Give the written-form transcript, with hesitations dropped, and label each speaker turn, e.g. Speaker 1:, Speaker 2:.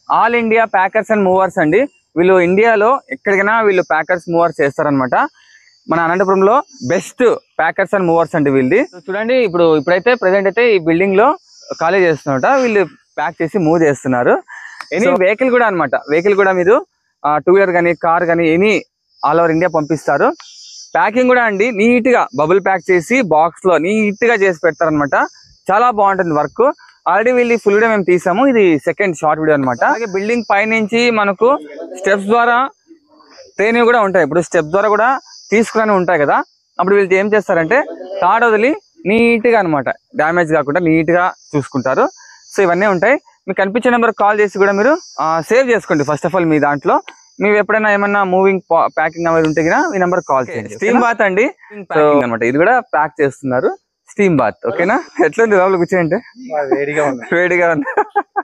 Speaker 1: All India packers and movers అండి. వీళ్ళు ఇండియాలో ఎక్కడికైనా వీళ్ళు ప్యాకర్స్ మూవర్స్ చేస్తారనమాట. మన అనంతపురంలో బెస్ట్ ప్యాకర్స్ అండ్ మూవర్స్ అండి వీళ్ళది. చూడండి ఇప్పుడైతే ప్రెసెంట్ అయితే ఈ బిల్డింగ్ లో ఖాళీ చేస్తున్నట. వీళ్ళు ప్యాక్ చేసి మూవ్ చేస్తున్నారు. ఎనీ వెహికల్ కూడా అనమాట. వెహికల్ కూడా మీరు 2 వీలర్ కానీ కార్ కానీ ఎనీ ఆల్ ఓవర్ ఇండియా పంపిస్తారు. ప్యాకింగ్ కూడా అండి నీట్ గా బబుల్ ప్యాక్ చేసి బాక్స్ లో నీట్ గా చేసి పెడతారనమాట. చాలా బాగుంటుంది వర్క్. ఆల్రెడీ వీళ్ళు ఫుల్ వీడియో మేము తీసాము. ఇది సెకండ్ షార్ట్ వీడియో అనమాట. అలాగే బిల్డింగ్ పై నుంచి మనకు స్టెప్స్ ద్వారా ట్రైన్ కూడా ఉంటాయి. ఇప్పుడు స్టెప్ ద్వారా కూడా తీసుకుని ఉంటాయి కదా. అప్పుడు వీళ్ళు ఏం చేస్తారంటే తాడు వదిలి నీట్ గా అనమాట డ్యామేజ్ కాకుండా నీట్ గా చూసుకుంటారు. సో ఇవన్నీ ఉంటాయి. మీకు కనిపించే నెంబర్ కాల్ చేసి కూడా మీరు సేవ్ చేసుకోండి. ఫస్ట్ ఆఫ్ ఆల్ మీ దాంట్లో మీరు ఎప్పుడైనా ఏమన్నా మూవింగ్ ప్యాకింగ్ అనేది ఉంటే కదా ఈ నెంబర్ కాల్ చేయండి. స్టీమ్ బాత్ అండి అనమాట. ఇది కూడా ప్యాక్ చేస్తున్నారు. Steam bath. ఓకేనా? ఎట్లుంది లోపల కూర్చోంటే? వేడిగా ఉంది.